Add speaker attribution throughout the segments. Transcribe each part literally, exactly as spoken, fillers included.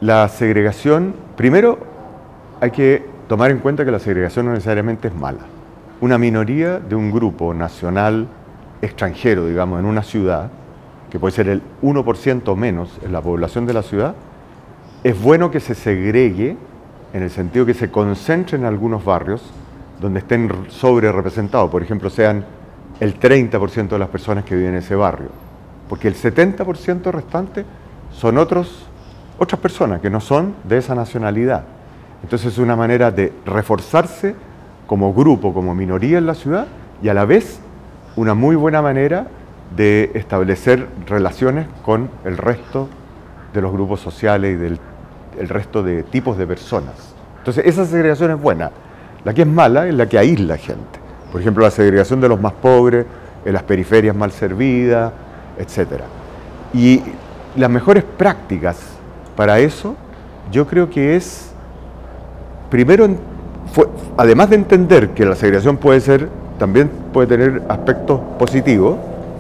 Speaker 1: La segregación, primero hay que tomar en cuenta que la segregación no necesariamente es mala. Una minoría de un grupo nacional extranjero, digamos, en una ciudad, que puede ser el uno por ciento o menos en la población de la ciudad, es bueno que se segregue en el sentido que se concentre en algunos barrios donde estén sobre representados, por ejemplo, sean el treinta por ciento de las personas que viven en ese barrio, porque el setenta por ciento restante son otros, otras personas que no son de esa nacionalidad. Entonces es una manera de reforzarse como grupo, como minoría en la ciudad, y a la vez una muy buena manera de establecer relaciones con el resto de los grupos sociales y del el resto de tipos de personas. Entonces esa segregación es buena. La que es mala es la que aísla gente. Por ejemplo, la segregación de los más pobres, en las periferias mal servidas, etcétera. Y las mejores prácticas para eso, yo creo que es, primero, fue, además de entender que la segregación puede ser, también puede tener aspectos positivos,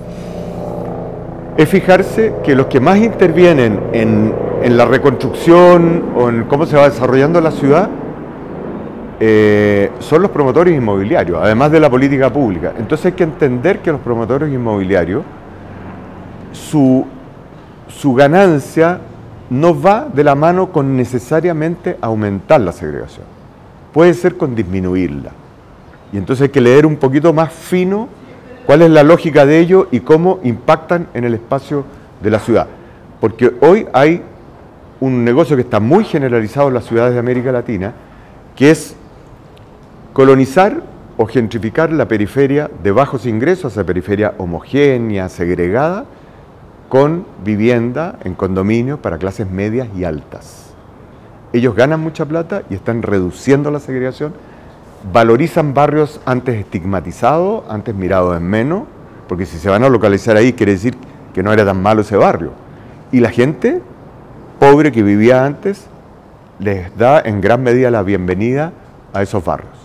Speaker 1: es fijarse que los que más intervienen en, en la reconstrucción o en cómo se va desarrollando la ciudad eh, son los promotores inmobiliarios, además de la política pública. Entonces hay que entender que los promotores inmobiliarios, su, su ganancia no va de la mano con necesariamente aumentar la segregación, puede ser con disminuirla. Y entonces hay que leer un poquito más fino cuál es la lógica de ello y cómo impactan en el espacio de la ciudad. Porque hoy hay un negocio que está muy generalizado en las ciudades de América Latina, que es colonizar o gentrificar la periferia de bajos ingresos, esa periferia homogénea, segregada, con vivienda en condominios para clases medias y altas. Ellos ganan mucha plata y están reduciendo la segregación, valorizan barrios antes estigmatizados, antes mirados en menos, porque si se van a localizar ahí quiere decir que no era tan malo ese barrio. Y la gente pobre que vivía antes les da en gran medida la bienvenida a esos barrios.